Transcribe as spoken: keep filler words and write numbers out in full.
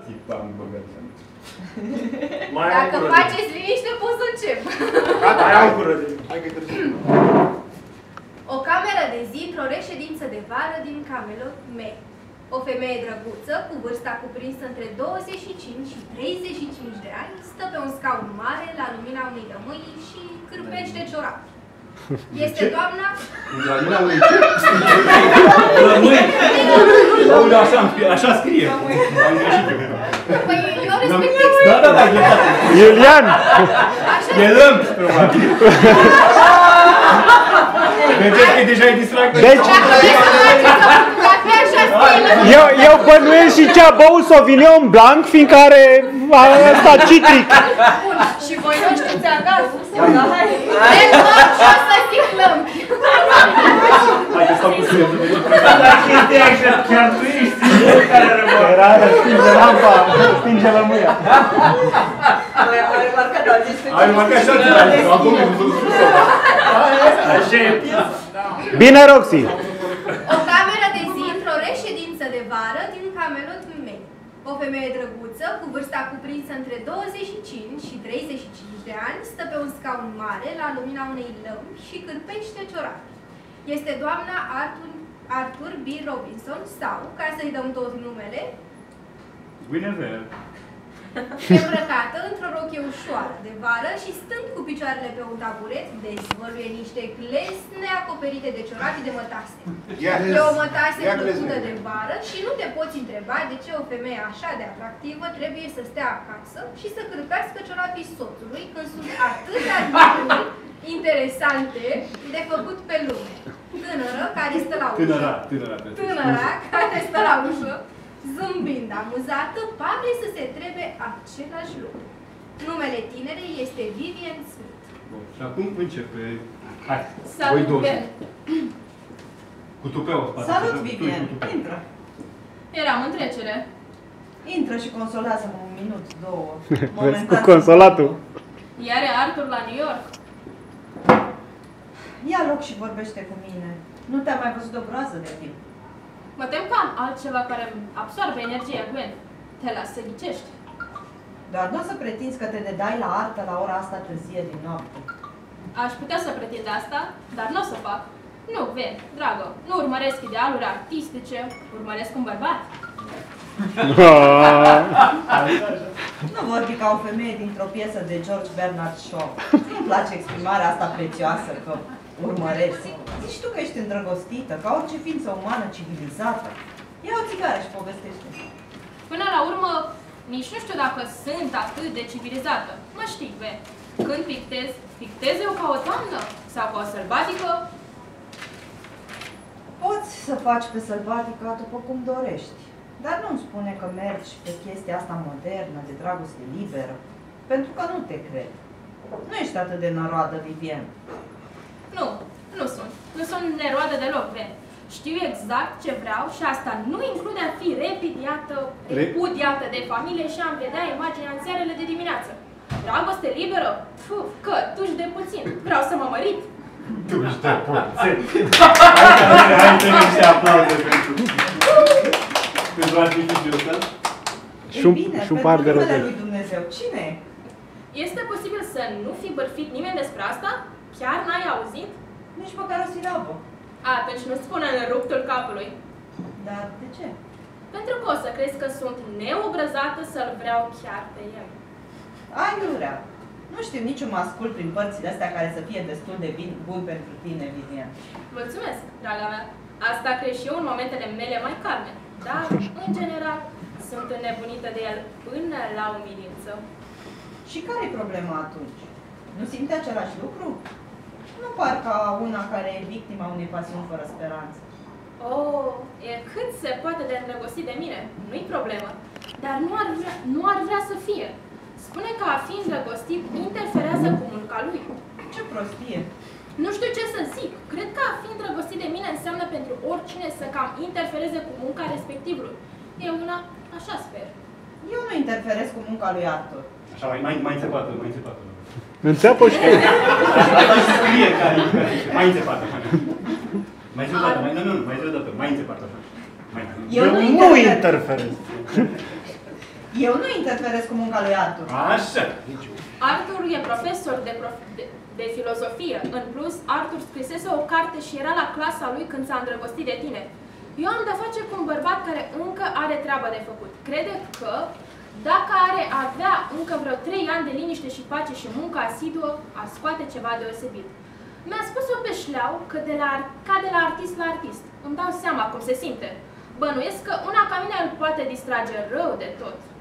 tip am băgat. Dacă faceți liniște, pot să încep. Gata, hai am cură de... Hai că târziu. O cameră de zi într-o reședință de vară din Camelot Maine. O femeie drăguță, cu vârsta cuprinsă între douăzeci și cinci și treizeci și cinci de ani, stă pe un scaun mare la lumina unei lămâi și cârpește ciorapi. Este doamna... La lumina unei ce? Lămâi! Aoleu, așa scrie. Am greșit eu. Păi eu respect textul. Da, da, da, dreptate. Iulian! E lămpi, probabil. Vedeți că deja e distractă? Deci, eu, eu bănuiesc și ce a băut Sauvignon Blanc, fiindcă are ăsta citric. Bun, și voi nu știți acasă? Deci, și o să zic lămpi. Hai că stau puțin. Dar chestia așa, chiar tu ești singur care rămâne. Era stinge lampa, stinge lămâia. Am remarcat, au zis că... Ai remarcat așa, acum e văzut sus. Așa e. Bine, Roxy. O cameră de zi într-o reședință de vară din Camelot Maine. O femeie drăguță, cu vârsta cuprinsă între douăzeci și cinci și treizeci și cinci de ani, stă pe un scaun mare la lumina unei lămpi și cârpește ciorapi. Este doamna Arthur, Arthur B. Robinson sau, ca să-i dăm tot numele, Guinevere. îmbrăcată într-o rochie ușoară de vară și stând cu picioarele pe un taburet, dezvăluie niște glezne acoperite de ciorapi de mătase. E o mătase plăcută de vară și nu te poți întreba de ce o femeie așa de atractivă trebuie să stea acasă și să cârpească ciorapii soțului când sunt atâtea lucruri interesante de făcut pe lume. Tânără care stă la ușă. Tânăra, tânăra. Tânăra care stă la ușă. Zâmbind amuzată, pare să se întrebe același lucru. Numele tinerei este Vivian Smith. Bun, și acum începe... Hai, Salut, voi două. Vivian. Cu tupeul spate. Salut, Vivian! Intră! Eram în trecere. Intră și consolează-mă un minut, două. Vezi cu consolatul. Iar e Arthur la New York. Ia loc și vorbește cu mine. Nu te-am mai văzut o groază de timp. Mă tem că am altceva care absorbe energia, Gwen. Te las să ghicești. Dar nu o să pretinzi că te dedai la artă la ora asta târzie din noapte. Aș putea să pretind asta, dar nu o să fac. Nu, Gwen, dragă, nu urmăresc idealuri artistice, urmăresc un bărbat. Nu vorbi ca o femeie dintr-o piesă de George Bernard Shaw. Îmi place exprimarea asta prețioasă, că urmăresc. Zici tu că ești îndrăgostită, ca orice ființă umană civilizată. Ia o țigară și povestește. Până la urmă, nici nu știu dacă sunt atât de civilizată. Mă știi, Gwen. Când pictez, pictez eu ca o doamnă? Sau ca o sălbatică? Poți să faci pe sălbatică după cum dorești. Dar nu-mi spune că mergi pe chestia asta modernă, de dragoste liberă, pentru că nu te cred. Nu ești atât de năroadă, Vivian. Nu, nu sunt. Nu sunt neroadă deloc, Gwen. Știu exact ce vreau și asta nu include a fi repudiată, repudiată de familie și a-mi vedea imaginea în searele de dimineață. Dragoste liberă? Puf, că duși de puțin. Vreau să mă mărit. Duși de puțin. Hai să niște aplauze pentru... Pentru artificiul ăsta? Ei bine, pentru numele de lui Dumnezeu, cine e? Este posibil să nu fi bărfit nimeni despre asta? Chiar n-ai auzit? Nici măcar o silabă. Atunci nu spune în ruptul capului. Dar de ce? Pentru că o să crezi că sunt neobrăzată să-l vreau chiar pe el. Ai urea. Nu știu niciun mascul prin părțile astea care să fie destul de bun pentru tine, Vivian. Mulțumesc, draga mea. Asta cred și eu în momentele mele mai calme. Dar, în general, sunt înnebunită de el până la umilință. Și care-i problema atunci? Nu simte același lucru? Nu par ca una care e victima unei pasiuni fără speranță. Oh, e cât se poate de îndrăgostit de mine. Nu-i problemă. Dar nu ar, vrea, nu ar vrea să fie. Spune că a fi îndrăgostit interferează cu munca lui. Ce prostie! Nu știu ce să zic. Cred că a fi îndrăgostit de mine înseamnă pentru oricine să cam interfereze cu munca respectivului. E una, așa sper. Eu nu interferez cu munca lui Arthur. Așa, mai, mai, mai înțepată, mai înțepată. Înțeapă și tu. Așa și scrie care mai înțepată. Mai zi o dată, mai, nu, nu, mai zi o dată, mai înțepată. Mai, Eu nu interferez. Eu nu interferez cu munca lui Artur. Așa. Artur e profesor de, prof... de, de filozofie. În plus, Artur scrisese o carte și era la clasa lui când s-a îndrăgostit de tine. Eu am de-a face cu un bărbat care încă are treabă de făcut. Crede că, dacă are avea încă vreo trei ani de liniște și pace și muncă asiduă, ar scoate ceva deosebit. Mi-a spus-o pe șleau că de la, ca de la artist la artist. Îmi dau seama cum se simte. Bănuiesc că una ca mine îl poate distrage rău de tot.